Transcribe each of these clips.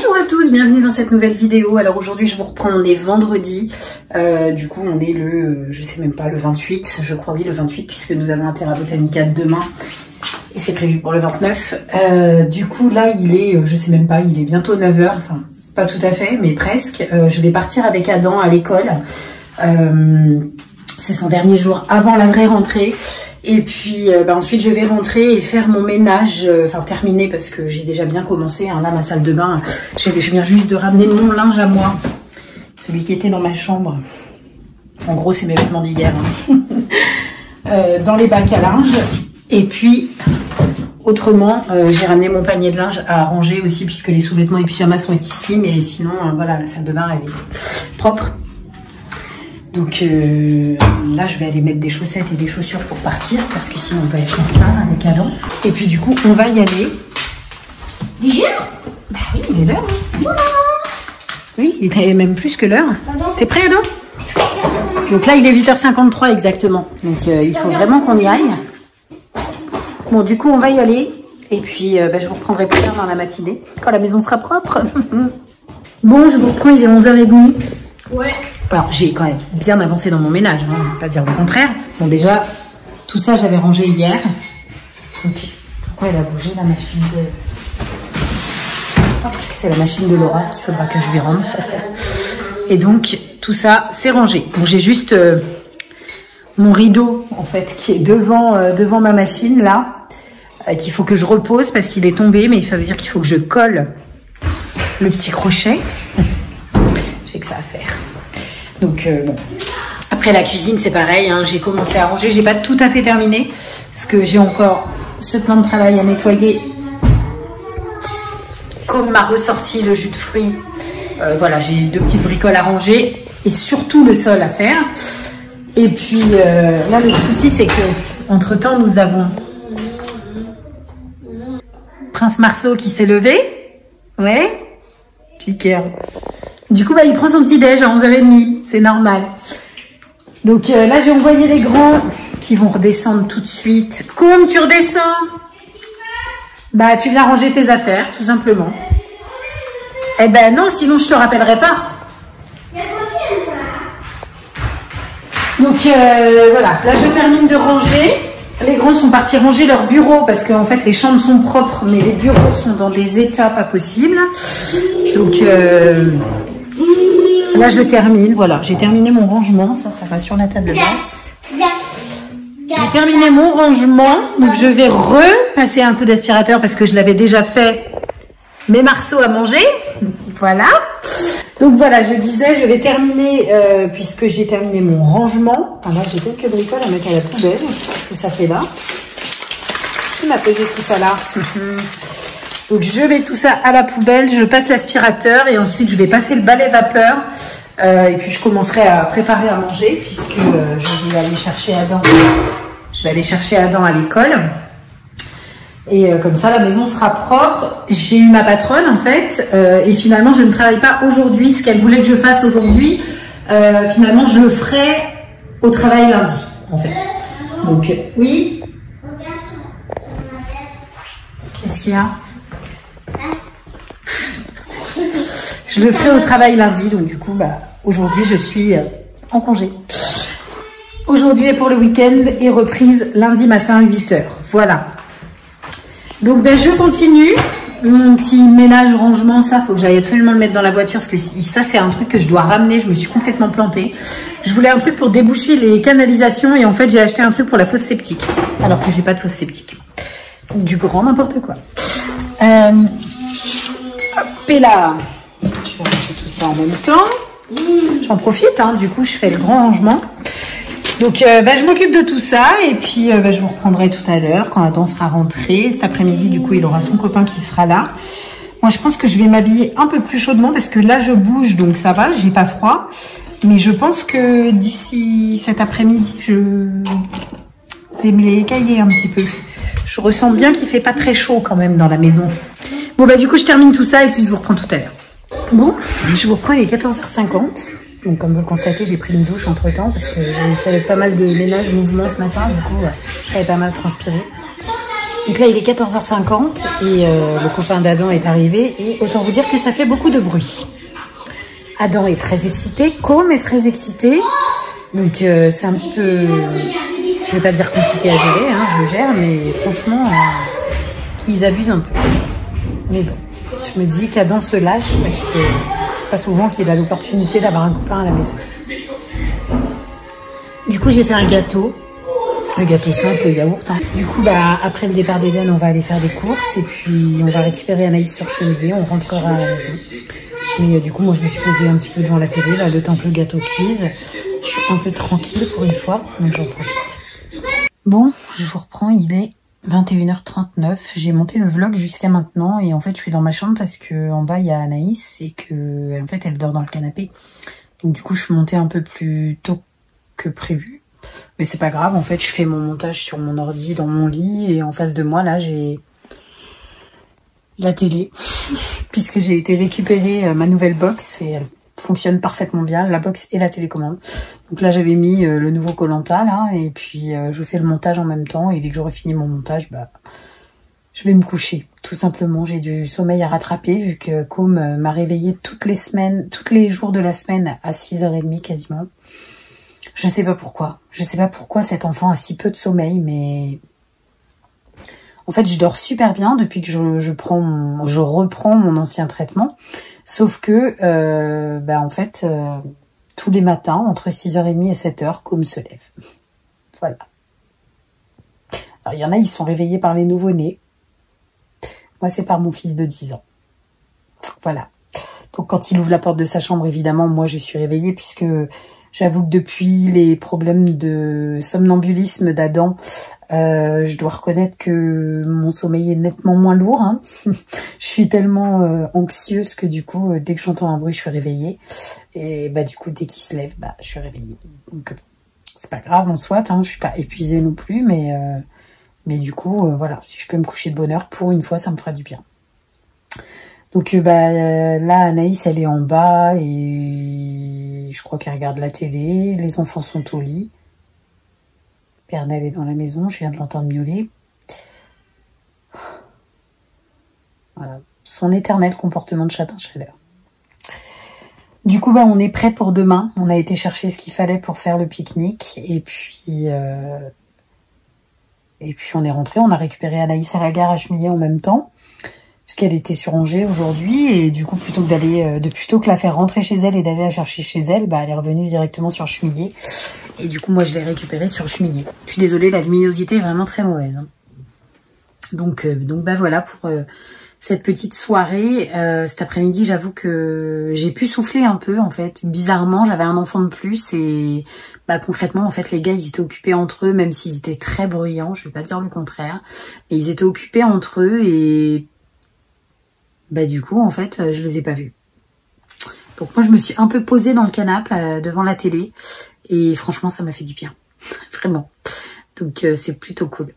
Bonjour à tous, bienvenue dans cette nouvelle vidéo. Alors aujourd'hui je vous reprends, on est vendredi, du coup on est le, je sais même pas, le 28, je crois oui le 28 puisque nous avons un Terra Botanica demain et c'est prévu pour le 29. Du coup là il est, je sais même pas, il est bientôt 9h, enfin pas tout à fait mais presque. Je vais partir avec Adam à l'école, c'est son dernier jour avant la vraie rentrée. Et puis ensuite je vais rentrer et faire mon ménage, enfin terminer parce que j'ai déjà bien commencé, hein, là ma salle de bain, je viens juste de ramener mon linge à moi, celui qui était dans ma chambre, en gros c'est mes vêtements d'hier, hein. Dans les bacs à linge, et puis autrement j'ai ramené mon panier de linge à ranger aussi puisque les sous-vêtements et pyjamas sont ici, mais sinon voilà la salle de bain elle est propre. Donc là, je vais aller mettre des chaussettes et des chaussures pour partir parce que sinon on va être en retard avec Adam. Et puis du coup, on va y aller. Déjà? Bah oui, il est l'heure. Hein. Oui, il est même plus que l'heure. T'es prêt, Adam? Donc là, il est 8h53 exactement. Donc il faut vraiment qu'on y aille. Bon, du coup, on va y aller. Et puis, je vous reprendrai plus tard dans la matinée, quand la maison sera propre. Bon, je vous reprends, il est 11h30. Ouais. Alors, j'ai quand même bien avancé dans mon ménage, hein, on va pas dire le contraire. Bon, déjà, tout ça, j'avais rangé hier. Donc, pourquoi elle a bougé, la machine de... C'est la machine de Laura qu'il faudra que je lui rende. Et donc, tout ça, c'est rangé. Bon, j'ai juste mon rideau, en fait, qui est devant ma machine, là, qu'il faut que je repose parce qu'il est tombé, mais ça veut dire qu'il faut que je colle le petit crochet. J'ai que ça à faire. Donc bon, après la cuisine c'est pareil, hein, j'ai commencé à ranger, j'ai pas tout à fait terminé parce que j'ai encore ce plan de travail à nettoyer. Comme m'a ressorti le jus de fruits, voilà, j'ai deux petites bricoles à ranger et surtout le sol à faire. Et puis là le souci c'est que entre temps nous avons Prince Marceau qui s'est levé, ouais, petit cœur. Du coup, il prend son petit déj à 11h30, c'est normal. Donc là, j'ai envoyé les grands qui vont redescendre tout de suite. Comme tu redescends? Bah, tu viens ranger tes affaires, tout simplement. Eh ben non, sinon je te rappellerai pas. Donc voilà, là je termine de ranger. Les grands sont partis ranger leur bureau parce qu'en fait les chambres sont propres, mais les bureaux sont dans des états pas possibles. Donc là, je termine. Voilà, j'ai terminé mon rangement. Ça va sur la table basse. J'ai terminé mon rangement. Donc, je vais repasser un coup d'aspirateur parce que je l'avais déjà fait. Mes marceaux à manger. Voilà. Donc, voilà, je disais, je vais terminer puisque j'ai terminé mon rangement. Alors, j'ai quelques bricoles à mettre à la poubelle. Que ça fait là. Qui m'a posé tout ça là? Donc je mets tout ça à la poubelle, je passe l'aspirateur et ensuite je vais passer le balai vapeur et puis je commencerai à préparer à manger puisque je vais aller chercher Adam. Je vais aller chercher Adam à l'école et comme ça la maison sera propre. J'ai eu ma patronne en fait et finalement je ne travaille pas aujourd'hui. Ce qu'elle voulait que je fasse aujourd'hui, finalement je le ferai au travail lundi en fait. Donc oui. Qu'est-ce qu'il y a? Je le ferai au travail lundi, donc du coup, aujourd'hui, je suis en congé. Aujourd'hui est pour le week-end et reprise lundi matin 8h. Voilà. Donc, je continue. Mon petit ménage, rangement, ça, faut que j'aille absolument le mettre dans la voiture parce que ça, c'est un truc que je dois ramener. Je me suis complètement plantée. Je voulais un truc pour déboucher les canalisations et en fait, j'ai acheté un truc pour la fosse septique. Alors que j'ai pas de fosse septique. Du grand n'importe quoi. Hop, et là. Je vais ranger tout ça en même temps. J'en profite, hein, du coup, je fais le grand rangement. Donc, je m'occupe de tout ça et puis je vous reprendrai tout à l'heure quand Adam sera rentré. Cet après-midi, du coup, il aura son copain qui sera là. Moi, je pense que je vais m'habiller un peu plus chaudement parce que là, je bouge, donc ça va, j'ai pas froid. Mais je pense que d'ici cet après-midi, je vais me les cailler un petit peu. Je ressens bien qu'il fait pas très chaud quand même dans la maison. Bon, du coup, je termine tout ça et puis je vous reprends tout à l'heure. Bon, je vous reprends, il est 14h50. Donc, comme vous le constatez, j'ai pris une douche entre temps parce que j'ai fait pas mal de ménage, mouvement ce matin. Du coup, j'avais pas mal transpiré. Donc là, il est 14h50 et le copain d'Adam est arrivé. Et autant vous dire que ça fait beaucoup de bruit. Adam est très excité, Com est très excité. Donc c'est un petit peu, je vais pas dire compliqué à gérer, hein, je gère, mais franchement, ils abusent un peu. Mais bon, je me dis qu'Adam se lâche parce que c'est pas souvent qu'il a l'opportunité d'avoir un copain à la maison. Du coup, j'ai fait un gâteau simple, le yaourt. Hein. Du coup, bah, après le départ d'Eden, on va aller faire des courses et puis on va récupérer Anaïs sur Cheminée, on rentrera à la maison. Mais du coup, moi, je me suis posée un petit peu devant la télé, là, le temps que le gâteau cuise. Je suis un peu tranquille pour une fois, donc j'en profite. Bon, je vous reprends, il est 21h39. J'ai monté le vlog jusqu'à maintenant et en fait, je suis dans ma chambre parce que en bas, il y a Anaïs et que, en fait, elle dort dans le canapé. Donc du coup, je suis montée un peu plus tôt que prévu. Mais c'est pas grave, en fait, je fais mon montage sur mon ordi dans mon lit et en face de moi, là, j'ai la télé, puisque j'ai été récupérer ma nouvelle box et elle fonctionne parfaitement bien, la box et la télécommande. Donc là, j'avais mis le nouveau Koh-Lanta, là, et puis je fais le montage en même temps et dès que j'aurai fini mon montage, bah, je vais me coucher, tout simplement. J'ai du sommeil à rattraper vu que Com m'a réveillée toutes les jours de la semaine à 6h30 quasiment. Je sais pas pourquoi. Je sais pas pourquoi cet enfant a si peu de sommeil, mais en fait, je dors super bien depuis que je reprends mon ancien traitement. Sauf que, en fait, tous les matins, entre 6h30 et 7h, Com se lève. Voilà. Alors, il y en a, ils sont réveillés par les nouveau-nés. Moi, c'est par mon fils de 10 ans. Voilà. Donc, quand il ouvre la porte de sa chambre, évidemment, moi, je suis réveillée puisque j'avoue que depuis les problèmes de somnambulisme d'Adam, je dois reconnaître que mon sommeil est nettement moins lourd. Hein. Je suis tellement anxieuse que du coup, dès que j'entends un bruit, je suis réveillée. Et bah du coup, dès qu'il se lève, bah je suis réveillée. Donc c'est pas grave en soit, hein, je suis pas épuisée non plus, mais du coup, voilà, si je peux me coucher de bonne heure, pour une fois, ça me fera du bien. Donc là, Anaïs, elle est en bas et je crois qu'elle regarde la télé. Les enfants sont au lit. Pernelle est dans la maison, je viens de l'entendre miauler. Voilà, son éternel comportement de chatin chaleur. Du coup, on est prêt pour demain. On a été chercher ce qu'il fallait pour faire le pique-nique et puis on est rentré. On a récupéré Anaïs à la gare à Chemillé en même temps. Parce qu'elle était sur Angers aujourd'hui et du coup plutôt que la faire rentrer chez elle et d'aller la chercher chez elle, elle est revenue directement sur Chemillé et du coup moi je l'ai récupérée sur Chemillé. Je suis désolée, la luminosité est vraiment très mauvaise. Hein. Donc voilà pour cette petite soirée. Cet après-midi, j'avoue que j'ai pu souffler un peu en fait. Bizarrement, j'avais un enfant de plus et concrètement en fait les gars ils étaient occupés entre eux, même s'ils étaient très bruyants, je vais pas dire le contraire, mais ils étaient occupés entre eux et du coup, en fait, je les ai pas vus. Donc moi, je me suis un peu posée dans le canapé devant la télé. Et franchement, ça m'a fait du bien. Vraiment. Donc, c'est plutôt cool.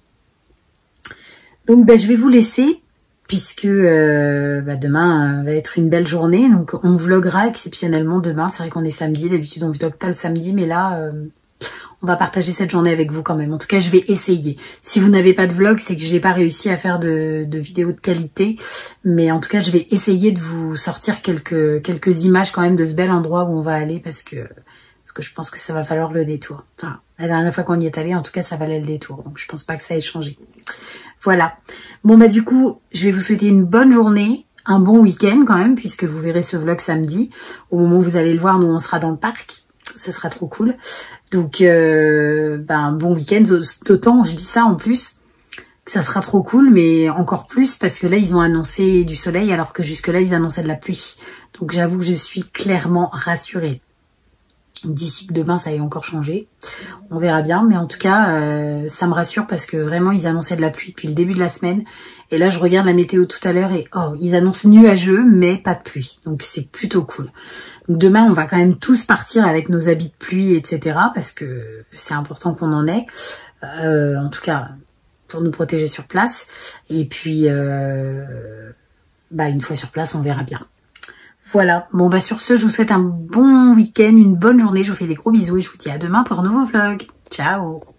Donc, je vais vous laisser. Puisque demain va être une belle journée. Donc, on vloguera exceptionnellement demain. C'est vrai qu'on est samedi. D'habitude, on vlogue pas le samedi. Mais là, on va partager cette journée avec vous quand même. En tout cas, je vais essayer. Si vous n'avez pas de vlog, c'est que j'ai pas réussi à faire de vidéos de qualité. Mais en tout cas, je vais essayer de vous sortir quelques images quand même de ce bel endroit où on va aller parce que je pense que ça va falloir le détour. Enfin, la dernière fois qu'on y est allé, en tout cas, ça valait le détour. Donc, je pense pas que ça ait changé. Voilà. Bon, du coup, je vais vous souhaiter une bonne journée. Un bon week-end quand même, puisque vous verrez ce vlog samedi. Au moment où vous allez le voir, nous, on sera dans le parc. Ça sera trop cool. Donc, bon week-end, d'autant, je dis ça en plus, que ça sera trop cool, mais encore plus parce que là, ils ont annoncé du soleil, alors que jusque-là, ils annonçaient de la pluie. Donc, j'avoue que je suis clairement rassurée. D'ici que demain, ça ait encore changé. On verra bien, mais en tout cas, ça me rassure parce que vraiment, ils annonçaient de la pluie depuis le début de la semaine. Et là, je regarde la météo tout à l'heure et ils annoncent nuageux, mais pas de pluie. Donc, c'est plutôt cool. Donc, demain, on va quand même tous partir avec nos habits de pluie, etc. parce que c'est important qu'on en ait. En tout cas, pour nous protéger sur place. Et puis, une fois sur place, on verra bien. Voilà. Bon, sur ce, je vous souhaite un bon week-end, une bonne journée. Je vous fais des gros bisous et je vous dis à demain pour un nouveau vlog. Ciao!